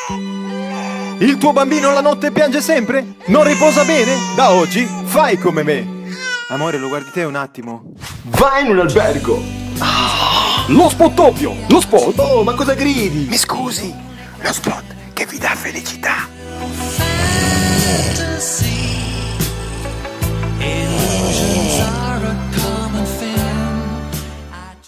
Il tuo bambino la notte piange sempre? Non riposa bene? Da oggi fai come me. Amore, lo guardi te un attimo? Vai in un albergo! Lo spot doppio! Lo spot! Oh, ma cosa gridi? Mi scusi, lo spot che vi dà felicità.